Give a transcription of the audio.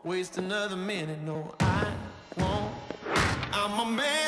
waste another minute. No, I won't. I'm a man.